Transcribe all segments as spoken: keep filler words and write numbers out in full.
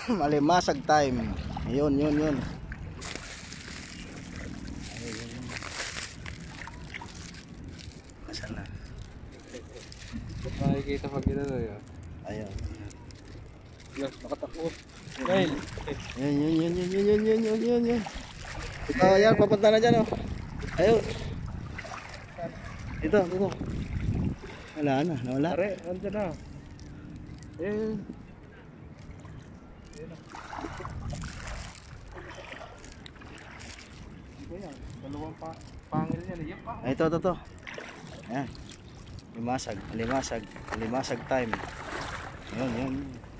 Malimasag time. Yun, yun, yun. Nasaan na? Makikita pag ginano yun. Ayun. Yes, nakatakbo. Dahil. Yun, yun, yun, yun, yun, yun, yun, yun, yun, yun. Ito, yan, papunta na dyan, oh. Ayun. Dito, dito. Wala na, nawala. Pare, andyan na. Eh. Yan, dalawang pa pangil niya. Yan pa. Ay, ito, ito, ito. Ayan. Limasag, limasag, limasag time. Yun, yun.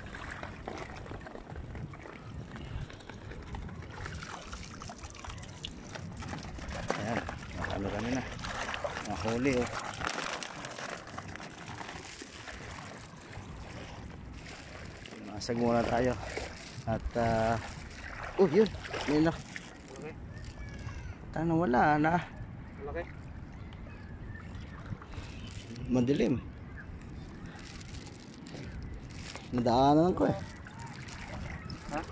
Ayan, nakalo kami na. Nakahuli, oh. Limasag muna tayo. At, uh, oh, yun. May na. Malaki. Tanong wala na. Malaki. Madilim. Nadaanan ko eh. Ha?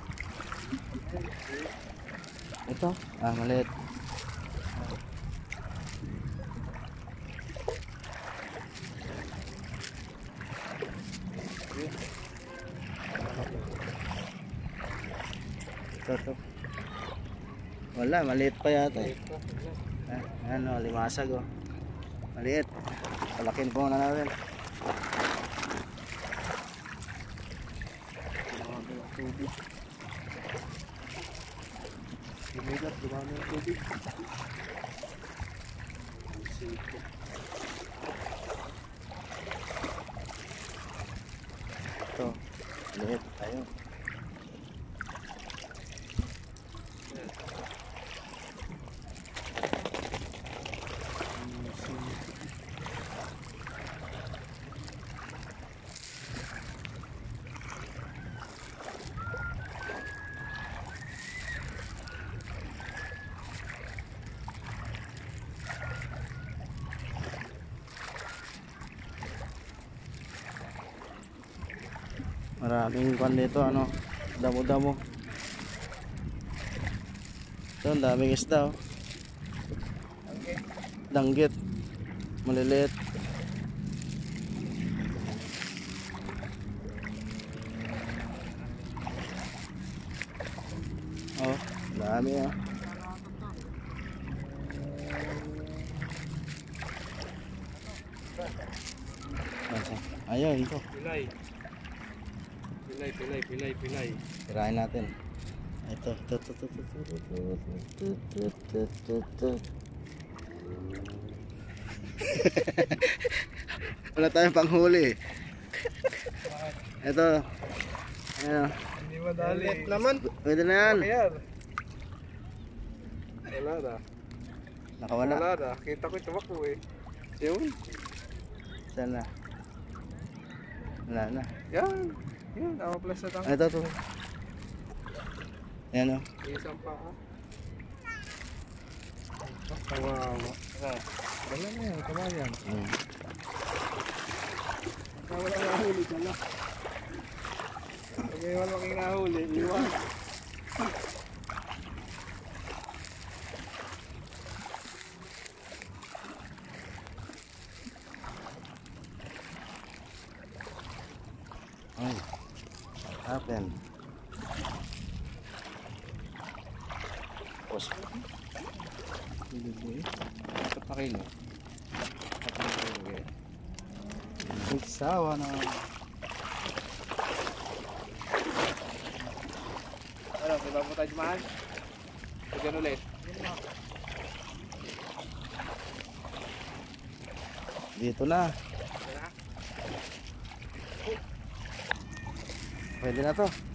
Ito, ah, maliit. Ito, ito. Wala, maliit pa yata eh. Ah, ano, limasag oh. Maliit. Palakin po na natin. Tubig. Lumigat, dumami ang tubig. Ito, maliit. Ayun. Maraming kwan dito, ano, damo-damo. Ito, ang daming isda, oh. Danggit. Maliliit. Oh, dami, oh. Ayun, ito. Pilay. Pilay, pilay, pilay, pilay. Tirahin natin. Ito, ito, ito, ito, ito, ito, ito, ito, ito, ito, ito. Wala tayong panghuli. Ito. Ayan. Hindi madali. Naman. Pwede na yan. Ayan. Wala na. Nakawala. Wala na. Kita ko tumakbo eh. Yun. Saan na? Wala na. Yan. Yan. Awa plus na Ito, ito. Ayan o. Isang pa ha. Kawawa. Wala na yan. Kamayan. Hmm. Wala na huli ka na. Pag may malaking nahuli, iwan. Ay. Happen. Pos. Hindi. Dapat na kilo. Dapat na kilo. Nagsawa na. Ano, diba mo tayo mahal? Pagyan ulit. Dito na. Pwede na to.